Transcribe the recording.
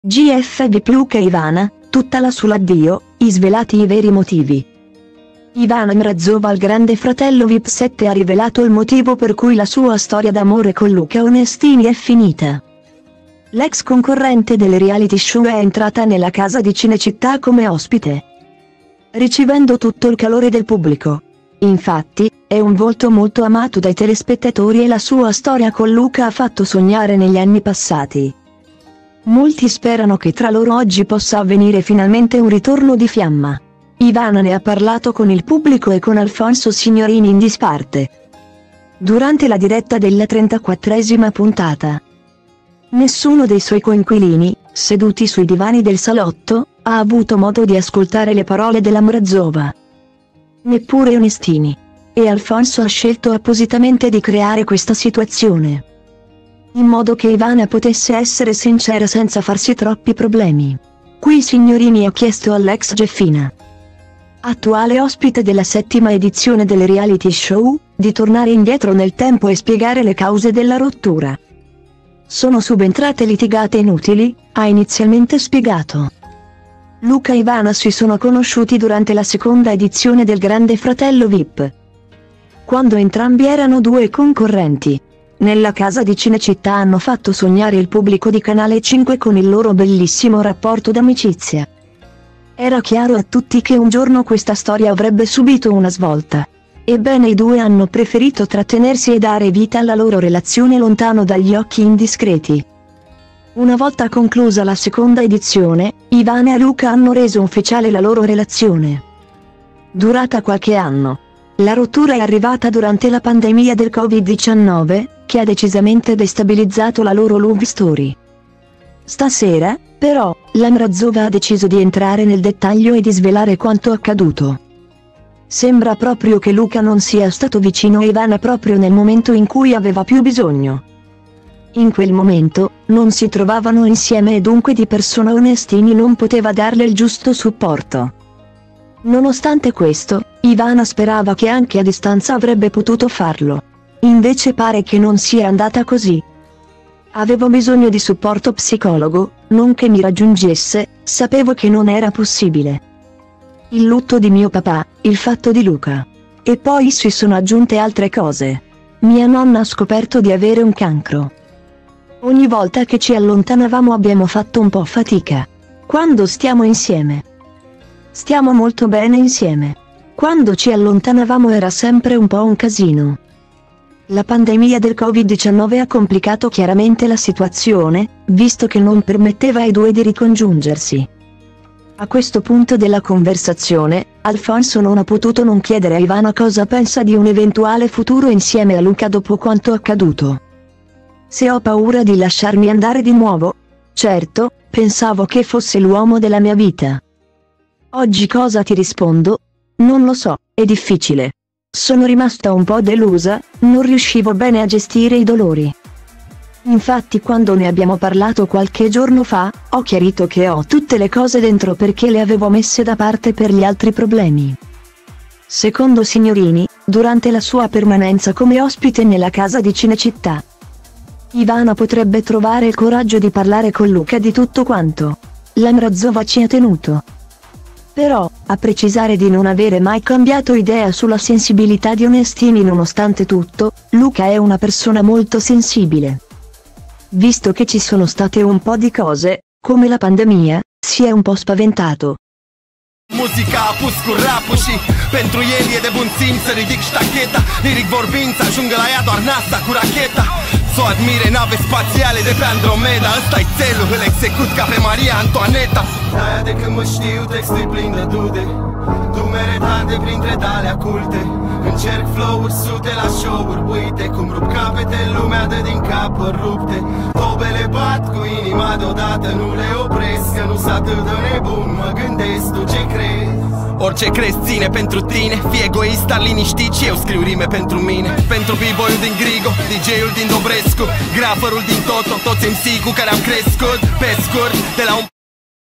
GFV Luca e Ivana, tutta la sull'addio, i svelati i veri motivi. Ivana Mrazova al Grande Fratello VIP 7 ha rivelato il motivo per cui la sua storia d'amore con Luca Onestini è finita. L'ex concorrente del reality show è entrata nella casa di Cinecittà come ospite, ricevendo tutto il calore del pubblico. Infatti, è un volto molto amato dai telespettatori e la sua storia con Luca ha fatto sognare negli anni passati. Molti sperano che tra loro oggi possa avvenire finalmente un ritorno di fiamma. Ivana ne ha parlato con il pubblico e con Alfonso Signorini in disparte durante la diretta della 34esima puntata. Nessuno dei suoi coinquilini, seduti sui divani del salotto, ha avuto modo di ascoltare le parole della Mrazova. Neppure Onestini. E Alfonso ha scelto appositamente di creare questa situazione, in modo che Ivana potesse essere sincera senza farsi troppi problemi. Qui Signorini ha chiesto all'ex Geffina, attuale ospite della 7ª edizione del reality show, di tornare indietro nel tempo e spiegare le cause della rottura. Sono subentrate litigate inutili, ha inizialmente spiegato. Luca e Ivana si sono conosciuti durante la 2ª edizione del Grande Fratello VIP, quando entrambi erano due concorrenti. Nella casa di Cinecittà hanno fatto sognare il pubblico di Canale 5 con il loro bellissimo rapporto d'amicizia. Era chiaro a tutti che un giorno questa storia avrebbe subito una svolta. Ebbene i due hanno preferito trattenersi e dare vita alla loro relazione lontano dagli occhi indiscreti. Una volta conclusa la 2ª edizione, Ivana e Luca hanno reso ufficiale la loro relazione, durata qualche anno. La rottura è arrivata durante la pandemia del Covid-19, che ha decisamente destabilizzato la loro love story. Stasera, però, la Mrazova ha deciso di entrare nel dettaglio e di svelare quanto accaduto. Sembra proprio che Luca non sia stato vicino a Ivana proprio nel momento in cui aveva più bisogno. In quel momento, non si trovavano insieme e dunque di persona Onestini non poteva darle il giusto supporto. Nonostante questo, Ivana sperava che anche a distanza avrebbe potuto farlo. Invece pare che non sia andata così. Avevo bisogno di supporto psicologo, non che mi raggiungesse, sapevo che non era possibile. Il lutto di mio papà, il fatto di Luca. E poi si sono aggiunte altre cose. Mia nonna ha scoperto di avere un cancro. Ogni volta che ci allontanavamo abbiamo fatto un po' fatica. Quando stiamo insieme, stiamo molto bene insieme. Quando ci allontanavamo era sempre un po' un casino. La pandemia del Covid-19 ha complicato chiaramente la situazione, visto che non permetteva ai due di ricongiungersi. A questo punto della conversazione, Alfonso non ha potuto non chiedere a Ivana cosa pensa di un eventuale futuro insieme a Luca dopo quanto accaduto. Se ho paura di lasciarmi andare di nuovo? Certo, pensavo che fosse l'uomo della mia vita. Oggi cosa ti rispondo? Non lo so, è difficile. Sono rimasta un po' delusa, non riuscivo bene a gestire i dolori. Infatti quando ne abbiamo parlato qualche giorno fa, ho chiarito che ho tutte le cose dentro perché le avevo messe da parte per gli altri problemi. Secondo Signorini, durante la sua permanenza come ospite nella casa di Cinecittà, Ivana potrebbe trovare il coraggio di parlare con Luca di tutto quanto. La Mrazova ci ha tenuto, però, a precisare di non avere mai cambiato idea sulla sensibilità di Onestini nonostante tutto. Luca è una persona molto sensibile. Visto che ci sono state un po' di cose, come la pandemia, si è un po' spaventato. Muzica a pus cu rap-ul și pentru el e de bun simț să ridic ștacheta. Liric vorbind să ajungă la ea doar NASA cu racheta. S-o admire nave spațiale de pe Andromeda. Ăsta-i țelul, îl execut ca pe Maria Antoaneta. De-aia de când mă știu textul plin de dude, dumere tante printre dalea culte. Încerc flow-uri sute la show-uri, uite cum rup capete, lumea dă din capări rupte. Tobele bat cu inima deodată, nu le opresc, că nu s atât de nebun, mă gândesc, tu ce crezi? Orice crezi ține pentru tine, fii egoist, dar liniștit și eu scriu rime pentru mine. Pentru b-boy-ul din Grigo, DJ-ul din Dobrescu, graferul din Toto, toți MC cu care am crescut. Pe scurt, de la un